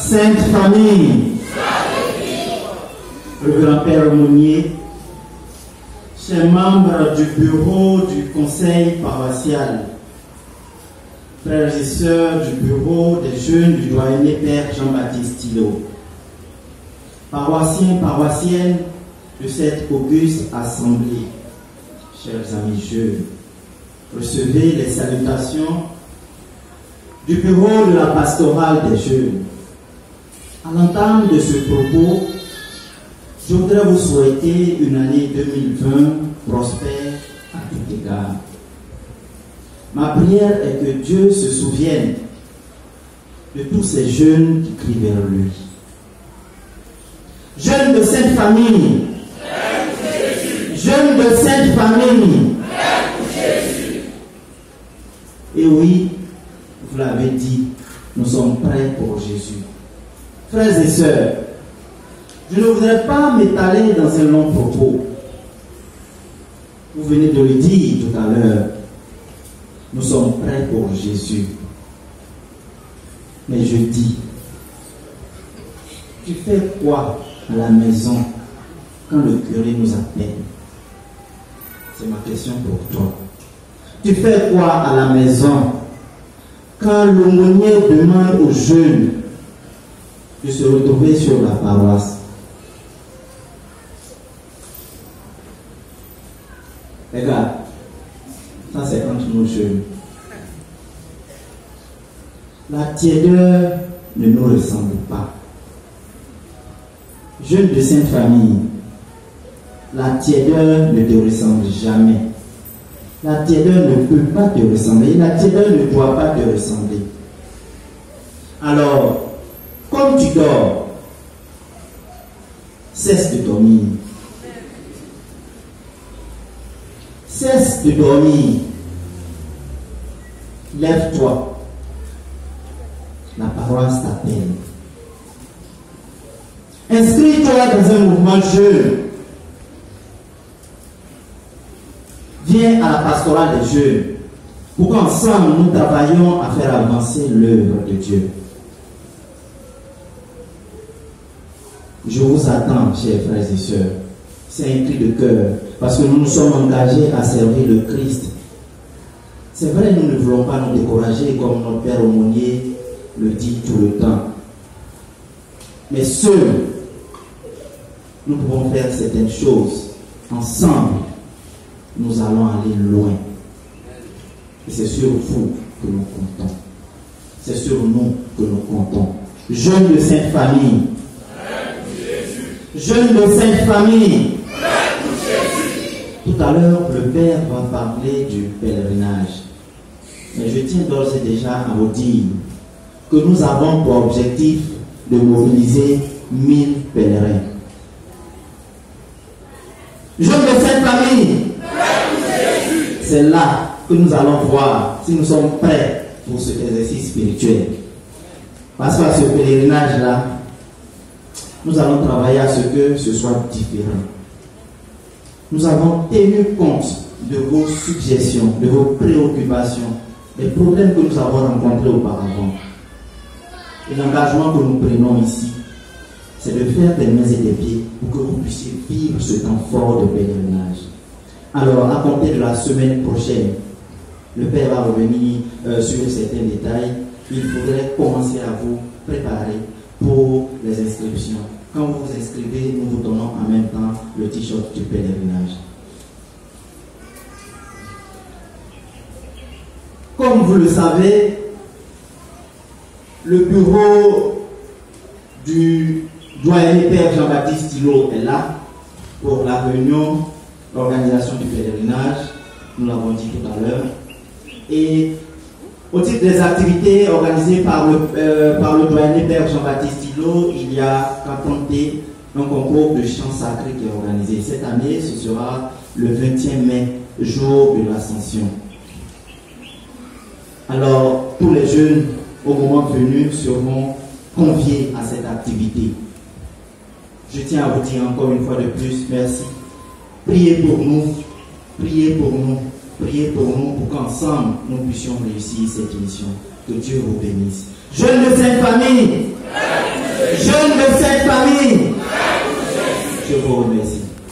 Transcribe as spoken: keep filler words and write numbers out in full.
Sainte Famille, le grand-père aumônier, chers membres du bureau du conseil paroissial, frères et sœurs du bureau des jeunes du doyenné Père Jean-Baptiste Thillot, paroissiens, paroissiennes de cette auguste assemblée, chers amis jeunes, recevez les salutations du bureau de la pastorale des jeunes. À l'entame de ce propos, je voudrais vous souhaiter une année deux mille vingt prospère à tout égard. Ma prière est que Dieu se souvienne de tous ces jeunes qui crient vers lui. Jeunes de Sainte Famille, jeunes de Sainte Famille, et oui, vous l'avez dit, nous sommes prêts pour Jésus. Frères et sœurs, je ne voudrais pas m'étaler dans un long propos. Vous venez de le dire tout à l'heure. Nous sommes prêts pour Jésus. Mais je dis, tu fais quoi à la maison quand le curé nous appelle? C'est ma question pour toi. Tu fais quoi à la maison quand l'aumônier demande aux jeunes de se retrouver sur la paroisse? Regarde, ça c'est entre nos jeunes. La tiédeur ne nous ressemble pas. Jeunes de Sainte Famille, la tiédeur ne te ressemble jamais. La tiédeur ne peut pas te ressembler. La tiédeur ne doit pas te ressembler. Alors, comme tu dors, cesse de dormir. Cesse de dormir. Lève-toi. La paroisse t'appelle. Inscris-toi dans un mouvement jeune. Viens à la pastorale des jeunes pour qu'ensemble nous travaillions à faire avancer l'œuvre de Dieu. Je vous attends, chers frères et sœurs. C'est un cri de cœur, parce que nous nous sommes engagés à servir le Christ. C'est vrai, nous ne voulons pas nous décourager comme notre Père aumônier le dit tout le temps. Mais seuls, nous pouvons faire certaines choses. Ensemble, nous allons aller loin. Et c'est sur vous que nous comptons. C'est sur nous que nous comptons. Jeunes de Sainte Famille, jeunes de Sainte Famille, tout à l'heure, le Père va parler du pèlerinage. Mais je tiens d'ores et déjà à vous dire que nous avons pour objectif de mobiliser mille pèlerins. Jeunes de Sainte Famille, c'est là que nous allons voir si nous sommes prêts pour cet exercice spirituel. Parce qu'à ce pèlerinage-là, nous allons travailler à ce que ce soit différent. Nous avons tenu compte de vos suggestions, de vos préoccupations, des problèmes que nous avons rencontrés auparavant. Et l'engagement que nous prenons ici, c'est de faire des mains et des pieds pour que vous puissiez vivre ce temps fort de pèlerinage. Alors, à compter de la semaine prochaine, le Père va revenir euh, sur certains détails. Il faudrait commencer à vous préparer pour les inscriptions. Quand vous vous inscrivez, nous vous donnons en même temps le t-shirt du pèlerinage. Comme vous le savez, le bureau du doyenné Père Jean-Baptiste Thillot est là pour la réunion, l'organisation du pèlerinage. Nous l'avons dit tout à l'heure. Et au titre des activités organisées par le, euh, par le doyenné Père Jean-Baptiste Thillot, il y a qu'à compter un concours de chant sacré qui est organisé. Cette année, ce sera le vingtième mai, jour de l'Ascension. Alors, tous les jeunes, au moment venu, seront conviés à cette activité. Je tiens à vous dire encore une fois de plus, merci. Priez pour nous, priez pour nous. Priez pour nous pour qu'ensemble nous puissions réussir cette mission. Que Dieu vous bénisse. Jeunes de Sainte Famille, je vous remercie.